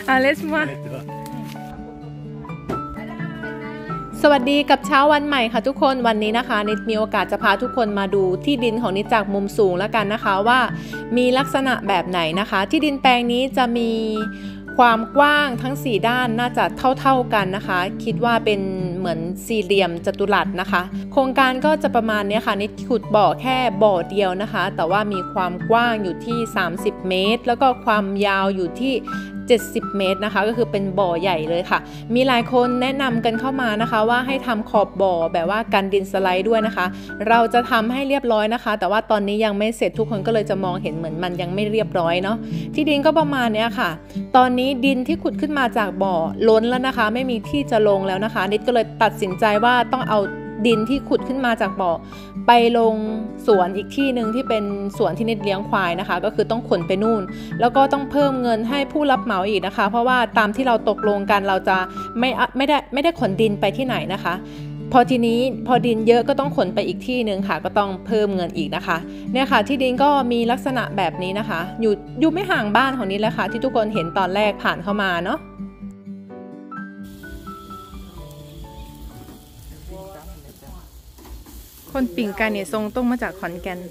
เลสมาสวัสดีกับเช้าวันใหม่ค่ะทุกคนวันนี้นะคะนิดมีโอกาสจะพาทุกคนมาดูที่ดินของนิดจากมุมสูงแล้วกันนะคะว่ามีลักษณะแบบไหนนะคะที่ดินแปลงนี้จะมีความกว้างทั้ง4ด้านน่าจะเท่ากันนะคะคิดว่าเป็นเหมือนสี่เหลี่ยมจัตุรัสนะคะโครงการก็จะประมาณนี้ค่ะนิดขุดบ่อแค่บ่อเดียวนะคะแต่ว่ามีความกว้างอยู่ที่30เมตรแล้วก็ความยาวอยู่ที่70เมตรนะคะก็คือเป็นบ่อใหญ่เลยค่ะมีหลายคนแนะนำกันเข้ามานะคะว่าให้ทำขอบบ่อแบบว่ากันดินสไลด์ด้วยนะคะเราจะทำให้เรียบร้อยนะคะแต่ว่าตอนนี้ยังไม่เสร็จทุกคนก็เลยจะมองเห็นเหมือนมันยังไม่เรียบร้อยเนาะที่ดินก็ประมาณนี้ค่ะตอนนี้ดินที่ขุดขึ้นมาจากบ่อล้นแล้วนะคะไม่มีที่จะลงแล้วนะคะนิดก็เลยตัดสินใจว่าต้องเอาดินที่ขุดขึ้นมาจากบ่อไปลงสวนอีกที่หนึ่งที่เป็นสวนที่นิดเลี้ยงควายนะคะก็คือต้องขนไปนู่นแล้วก็ต้องเพิ่มเงินให้ผู้รับเหมาอีกนะคะเพราะว่าตามที่เราตกลงกันเราจะไม่ได้ขนดินไปที่ไหนนะคะพอทีนี้พอดินเยอะก็ต้องขนไปอีกที่หนึ่งค่ะก็ต้องเพิ่มเงินอีกนะคะเนี่ยค่ะที่ดินก็มีลักษณะแบบนี้นะคะอยู่ไม่ห่างบ้านของนิดแล้วค่ะที่ทุกคนเห็นตอนแรกผ่านเข้ามาเนาะคนปิ่งไก่เนี่ยทรงต้องมาจากขอนแก่น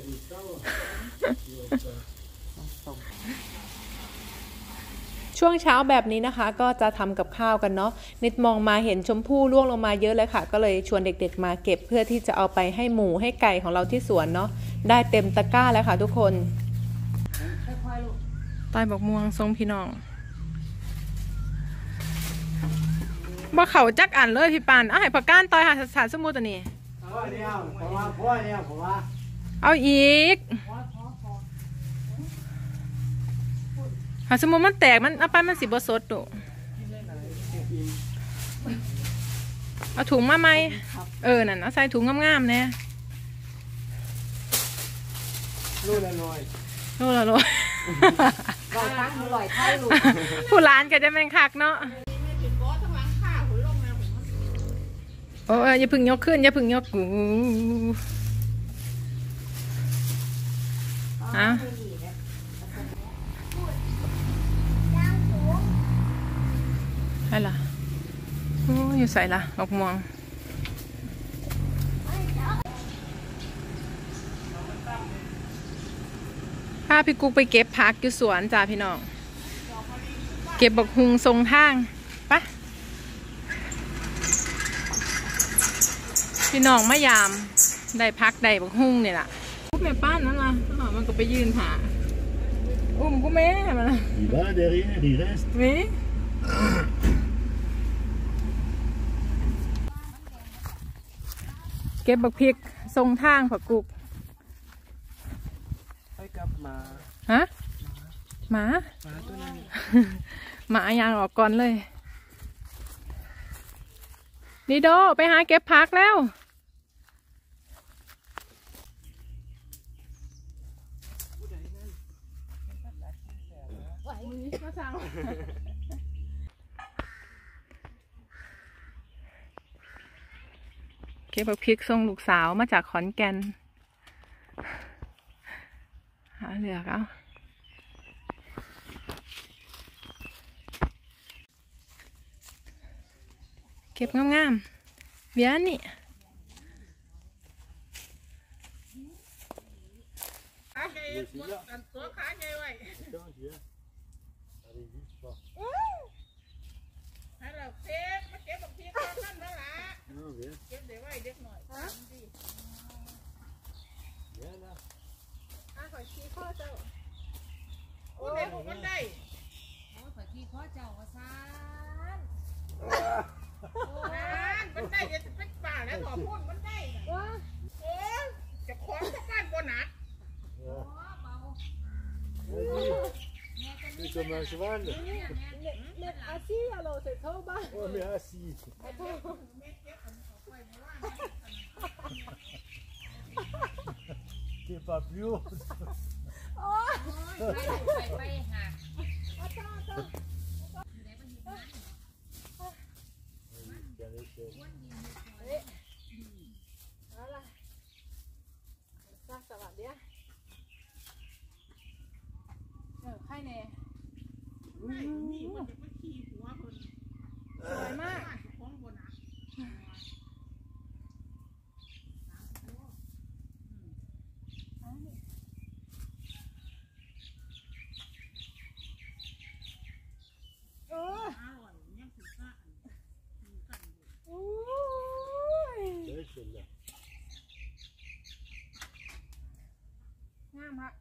ช่วงเช้าแบบนี้นะคะก็จะทำกับข้าวกันเนาะนิดมองมาเห็นชมพู่ร่วงลงมาเยอะเลยค่ะก็เลยชวนเด็กๆมาเก็บเพื่อที่จะเอาไปให้หมูให้ไก่ของเราที่สวนเนาะได้เต็มตะกร้าแล้วค่ะทุกคนใต้บักม่วงทรงพี่น้องบ่เขาจักอันเลยพี่ปานเอาให้ผักก้านต่อยหาสารสมุทรตัวนี้เอาอีกหาสมุทรมันแตกมันเอาไปมันสิบ่สดดูเอาถุงมาไหมนั่นเอาใส่ถุงงามๆเนี่ยลูกละร้อยผู้ร้านก็จะเป็นคักเนาะโอ้ยอย่าพึ่งยกขึ้นอย่าพึ่งยกให้ล่ะโอ้ยอยู่ใส่ละออกมองพาพี่กุ๊กไปเก็บผักอยู่สวนจ้าพี่น้องเก็บบักฮุงทรงทางปะพี่น้องมะยามได้พักได้บักฮุงเนี่ยล่ะกุ๊กแม่ป้านนั่นล่ะมันก็ไปยืนหากุ๊กแม่มันมีเก็บบักพริกทรงทางผักกุ๊กไปกับหมาฮะหมาตัวนั้นหมายางออกก่อนเลยดิโดไปหาเก็บผักแล้วเก็บพริกทรงลูกสาวมาจากขอนแก่นหาเหลือกเอาเก็บงามๆเบี้ยนี่ให้เราเก็บมาเก็บกับพี่ก่อนนั่นแล้วล่ะเก็บเดี๋ยวไว้เด็กหน่อยเดี๋ยวนะขอชี้ข้อเจ้าโอ้ยผมมันได้โอ้ยขอชี้ข้อเจ้าว่าซ่านมันได้จะเป็นป่าแล้วขอพูดมันได้โอ้ยจะคล้องกับบ้านบนหนัก C'est comme un cheval. Mais assis alors c'est trop bas. Oh mais assis. T'es pas plus haut. Voilà. ใครเนี่ยามละ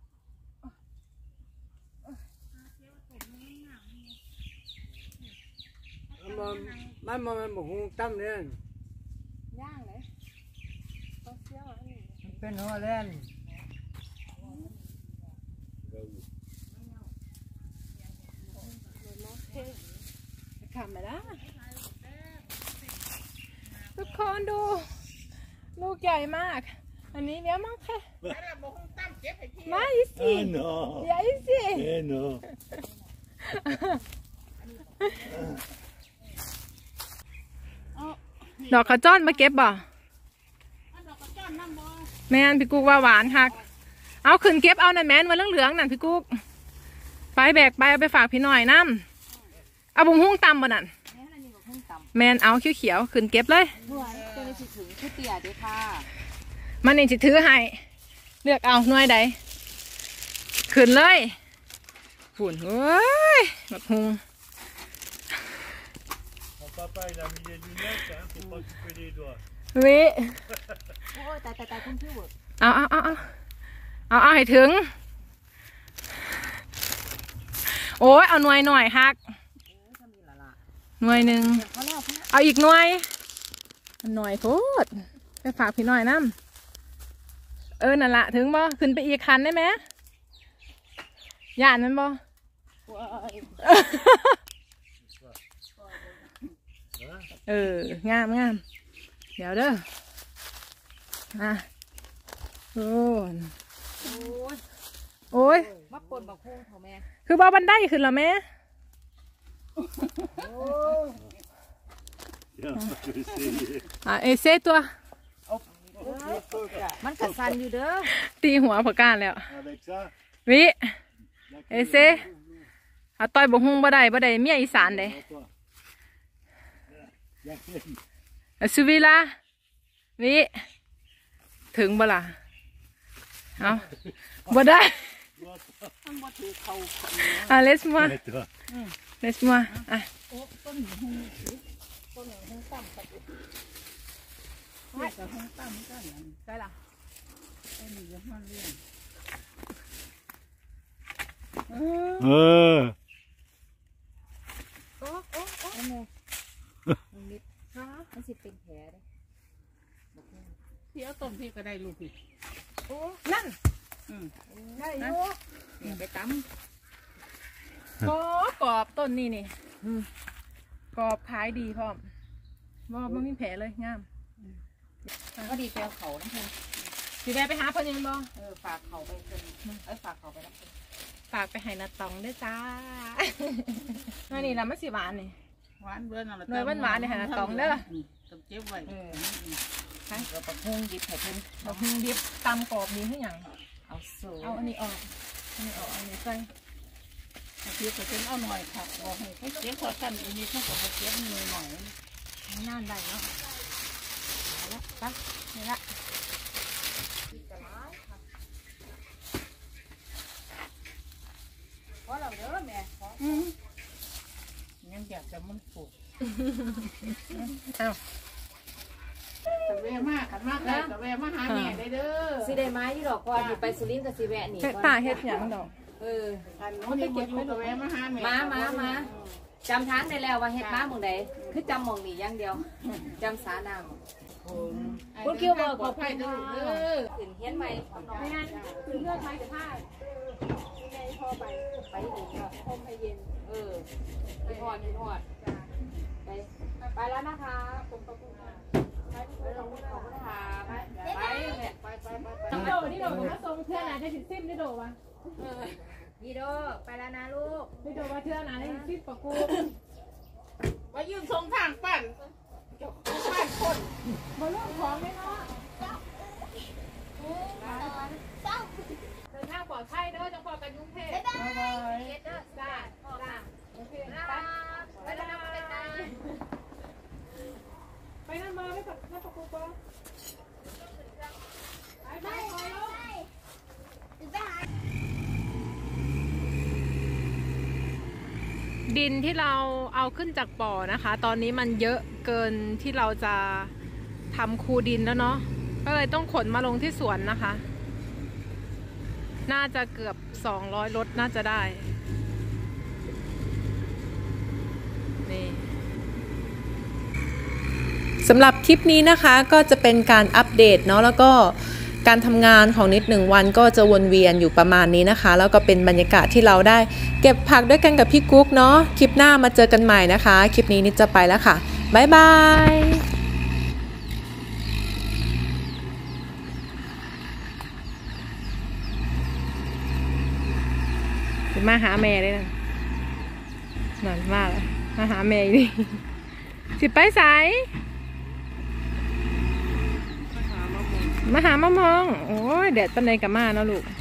มันบอกคงตั้มเนี่ยย่างเลยต้องเชี่ยวอันนี้เป็นหัวแลนทำไปแล้วทุกคนดูลูกใหญ่มากอันนี้เนี้ยมากค่ะมาอีสิ no ใหญ่สิ no ดอกขจ้อนมาเก็บบ่แม่นพี่กุ๊กว่าหวานคักเอาขึ้นเก็บเอานั่นแม่นวันเหลืองๆนั่นพี่กุ๊กไปแบกไปเอาไปฝากพี่หน่อยน้ำเอาบุ้งหุ้งตำบ่นั่นแม่นเอาเขียวๆขึ้นเก็บเลยเจ้าหน้าที่ถึงผู้เตี่ยด้วยค่ะมันนี่จะถือให้เลือกเอาหน่วยใดขึ้นเลยฝุ่นเว้ยแบบหุง Papa, il a mis les lunettes, hein, faut pas couper les doigts. วิโอ้ยตายคุณพี่เวิร์ดเอาให้ถึงโอ้ยเอาหน่วยหน่อยฮักหน่วยหนึ่งเอาอีกหน่วยหน่อยโพดไปฝากพี่หน่อยน้ำนั่นละถึงบ่ขึ้นไปอีกคันได้ไหมย่านมันบ่ งามเดี๋ยวเด้อโอ้ยมาปนบักฮู้เถอะแม่คือบ่บันไดขึ้นแล้วแม่ เอเซ่ตัวมันกัดฟันอยู่เด้อตีหัวผักกาดแล้ว Avec ça, วิเอเซ่เอาต่อยบกฮุงบ่ได้เมียอีสานเด้ สุวิลาวิถึงบ่ล่ะเอาบ่ได้เลสมัว toi. เลสมัวได้ล่ะมันสิเป็นแผลเลยพี่เอาต้นพี่ก็ได้ลูกพี่นั่นได้อยู่เนี่ยไปตกรอบต้นนี่กรอบขายดีพร้อมบ่มีแผลเลยงามก็ดีแปลเขาน้ำเพิ่นสิแวะไปหาเพิ่นยังบ่ฝากเขาไปเพิ่นฝากเขาไปน้ำเพิ่นฝากไปให้นาตองด้วยจ้านี่ละมันสิหวานนี่หวานเบื่อนั่นแหละหน่วยหวานๆเนี่ยหาตองเด้อต้องเก็บไว้เราบักฮู้ดิบให้เพิ่นดอกพึ่งดิบตำกรอบนี้ให้หยังเอาสูเอาอันนี้ออกอันนี้ใส่พี่ก็เป็นเอาหน่อยค่ะบอกให้เขาเก็บพอกันอันนี้เขาก็เก็บหน่อยหน่อยไม่น่าได้เนาะเอาละไปนี่ละเพราะเราเด้อแม่ยังอยากจะมันปลูกเอาแต่แวะมากกันมากเลยแต่แวะมาหาแม่ได้เด้อสิได้ไม้ที่ดอกก่อนอยู่ไปสุรินทร์กับสิแวะนี่เฮ็ดก่อนตาเฮ็ดหยังดอกอันนู้นนี่มาอยู่แต่แวะมาหาแม่มาจำทางได้แล้วว่าเฮ็ดมาหม่องใดคือจำหม่องนี้อย่างเดียวจำสาน้ำคุณคิวบอกขอบคุณค่ะขึ้นเฮียนใหม่ไม่งั้นคือเลือกไม้แต่ผ้าไงพอไปไปอีกค่ะพรมไอเย็นพี่ทอดไปแล้วนะคะผมขอบคุณค่ะไปลงขอบคุณค่ะไปโดนี่โดผมมาส่งเทื่อนาจะถึงซิมนี่โดวะดีโดไปแล้วนะลูกนี่โดว่าเทื่อนาจะถึงซิมปะกูว่ายืมทรงทางปั่นปั่นคนมาเรื่องของไหมเนาะเดินทางปลอดภัยเด้อจังพอกันยุ่งเทพเฮ็ดเด้อจ้าโอเคไปแล้วนะไปนั่นมาไม่ปักไม่ปักกูปะไปดินที่เราเอาขึ้นจากบ่อนะคะ ตอนนี้มันเยอะเกินที่เราจะทำคูดินแล้วเนาะก็เลยต้องขนมาลงที่สวนนะคะน่าจะเกือบ200รถน่าจะได้นี่สำหรับคลิปนี้นะคะก็จะเป็นการอัปเดตเนาะแล้วก็การทำงานของนิด1 วันก็จะวนเวียนอยู่ประมาณนี้นะคะแล้วก็เป็นบรรยากาศที่เราได้เก็บผักด้วยกันกับพี่กุ๊กเนาะคลิปหน้ามาเจอกันใหม่นะคะคลิปนี้นิดจะไปแล้วค่ะบ๊ายบายมาหาแม่เลยนะนั่นมาแล้วมาหาแม่ดิสิไปไสมาหามะม่วงโอ้ยแดดปันใดกับมาเนาะลูก